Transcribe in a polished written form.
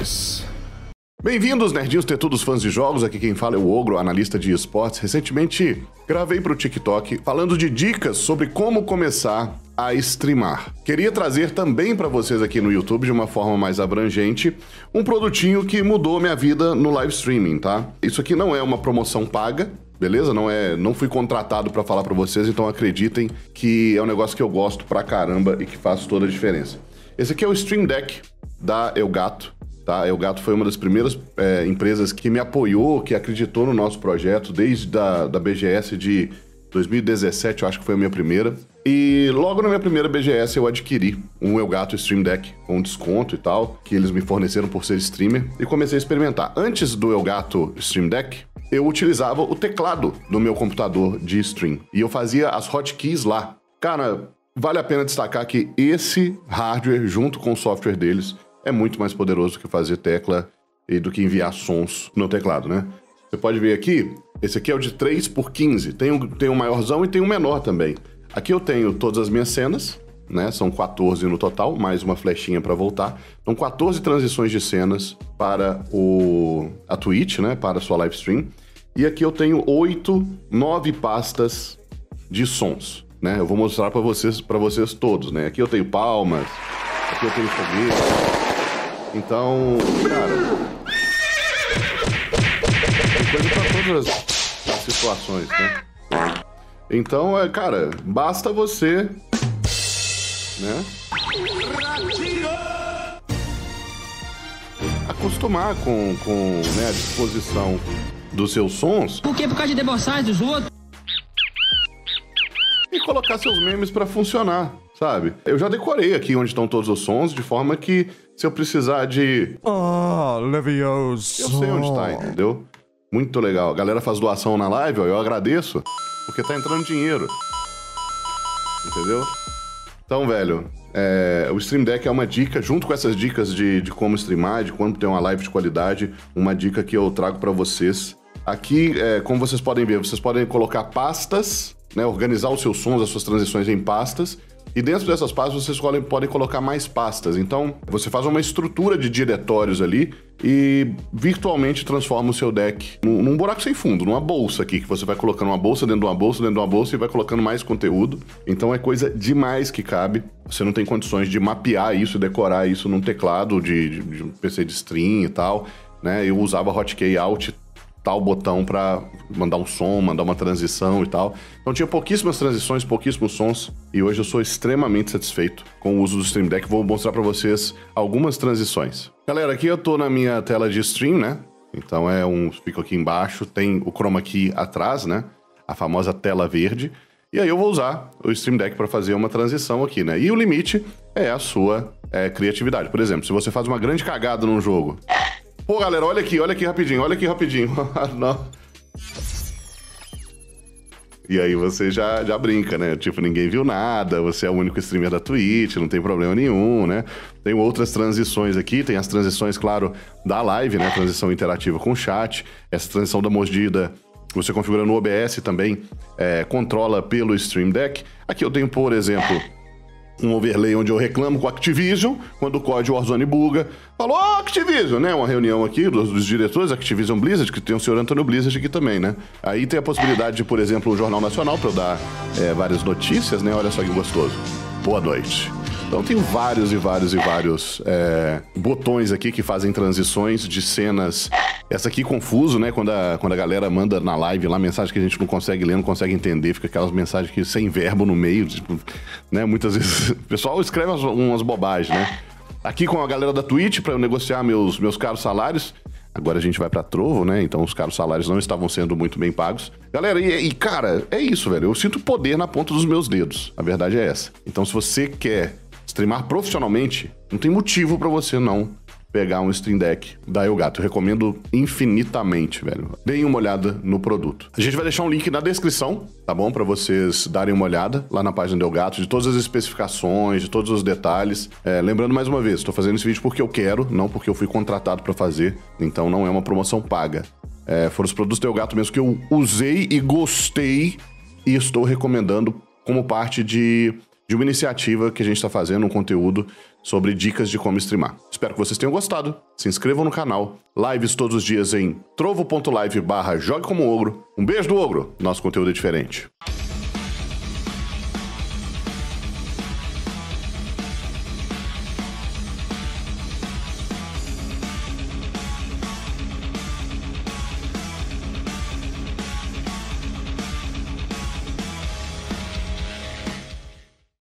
esportes. Bem-vindos, nerdinhos tetudos fãs de jogos, aqui quem fala é o Ogro, analista de esportes. Recentemente gravei pro TikTok falando de dicas sobre como começar a streamar. Queria trazer também para vocês aqui no YouTube, de uma forma mais abrangente, um produtinho que mudou minha vida no live streaming, tá? Isso aqui não é uma promoção paga, beleza? Não fui contratado para falar para vocês, então acreditem que é um negócio que eu gosto pra caramba e que faz toda a diferença. Esse aqui é o Stream Deck da Elgato. Tá? A Elgato foi uma das primeiras empresas que me apoiou, que acreditou no nosso projeto, desde da BGS de 2017, eu acho que foi a minha primeira. E logo na minha primeira BGS eu adquiri um Elgato Stream Deck com desconto e tal, que eles me forneceram por ser streamer, e comecei a experimentar. Antes do Elgato Stream Deck, eu utilizava o teclado do meu computador de stream, e eu fazia as hotkeys lá. Cara, vale a pena destacar que esse hardware, junto com o software deles, é muito mais poderoso do que fazer tecla e do que enviar sons no teclado, né? Você pode ver aqui, esse aqui é o de 3x15, tem um maiorzão e tem um menor também. Aqui eu tenho todas as minhas cenas, né? São 14 no total, mais uma flechinha para voltar. Então 14 transições de cenas para a Twitch, né? Para a sua live stream. E aqui eu tenho 9 pastas de sons, né? Eu vou mostrar para vocês todos, né? Aqui eu tenho palmas, aqui eu tenho foguete. Então, cara, tem coisa pra todas as situações, né? Então, cara, basta você, né, acostumar com né, a disposição dos seus sons. Por quê? Por causa de debochar dos outros? E colocar seus memes pra funcionar, sabe? Eu já decorei aqui onde estão todos os sons, de forma que se eu precisar de... Levioso. Eu sei onde tá, entendeu? Muito legal. A galera faz doação na live, ó, eu agradeço, porque tá entrando dinheiro. Entendeu? Então, velho, o Stream Deck é uma dica, junto com essas dicas de como streamar, de quando ter uma live de qualidade, uma dica que eu trago pra vocês. Aqui, como vocês podem ver, vocês podem colocar pastas, né, organizar os seus sons, as suas transições em pastas, e dentro dessas pastas vocês podem colocar mais pastas. Então, você faz uma estrutura de diretórios ali e virtualmente transforma o seu deck num buraco sem fundo, numa bolsa aqui, que você vai colocando uma bolsa dentro de uma bolsa, dentro de uma bolsa e vai colocando mais conteúdo. Então é coisa demais que cabe. Você não tem condições de mapear isso e decorar isso num teclado de um PC de stream e tal, né? Eu usava hotkey Alt, tal botão para mandar um som, mandar uma transição e tal. Então tinha pouquíssimas transições, pouquíssimos sons, e hoje eu sou extremamente satisfeito com o uso do Stream Deck. Vou mostrar para vocês algumas transições. Galera, aqui eu tô na minha tela de stream, né? Então fico aqui embaixo, tem o chroma key atrás, né? A famosa tela verde. E aí eu vou usar o Stream Deck para fazer uma transição aqui, né? E o limite é a sua criatividade. Por exemplo, se você faz uma grande cagada num jogo... Pô, galera, olha aqui rapidinho. Não. E aí você já brinca, né? Tipo, ninguém viu nada, você é o único streamer da Twitch, não tem problema nenhum, né? Tem outras transições aqui, tem as transições, claro, da live, né? Transição interativa com o chat, essa transição da mordida, você configura no OBS também, controla pelo Stream Deck. Aqui eu tenho, por exemplo... um overlay onde eu reclamo com a Activision, quando o código Warzone buga. Falou, Activision, né? Uma reunião aqui dos diretores, Activision Blizzard, que tem o senhor Antônio Blizzard aqui também, né? Aí tem a possibilidade de, por exemplo, o Jornal Nacional, para eu dar várias notícias, né? Olha só que gostoso. Boa noite. Então tem vários botões aqui que fazem transições de cenas. Essa aqui confuso, né? Quando a galera manda na live lá mensagem que a gente não consegue ler, não consegue entender, fica aquelas mensagens que sem verbo no meio, tipo, né? Muitas vezes o pessoal escreve umas bobagens, né? Aqui com a galera da Twitch para eu negociar meus caros salários. Agora a gente vai pra Trovo, né? Então os caros salários não estavam sendo muito bem pagos. Galera, cara, é isso, velho. Eu sinto poder na ponta dos meus dedos. A verdade é essa. Então se você quer streamar profissionalmente, não tem motivo pra você não pegar um Stream Deck da Elgato. Eu recomendo infinitamente, velho. Deem uma olhada no produto. A gente vai deixar um link na descrição, tá bom? Pra vocês darem uma olhada lá na página da Elgato, de todas as especificações, de todos os detalhes. Lembrando mais uma vez, tô fazendo esse vídeo porque eu quero, não porque eu fui contratado pra fazer. Então não é uma promoção paga. Foram os produtos da Elgato mesmo que eu usei e gostei e estou recomendando como parte de de uma iniciativa que a gente está fazendo, um conteúdo sobre dicas de como streamar. Espero que vocês tenham gostado. Se inscrevam no canal. Lives todos os dias em trovo.live/jogue como ogro. Um beijo do ogro. Nosso conteúdo é diferente.